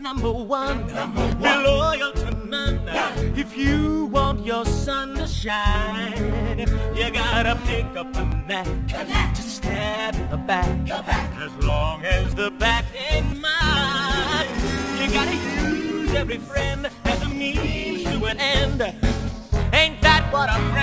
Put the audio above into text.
number one. Be loyal to none. If you want your sun to shine, you gotta pick up the knack to stab in the back. As long as the back ain't mine, you gotta use every friend as a means to an end. Ain't that what a friend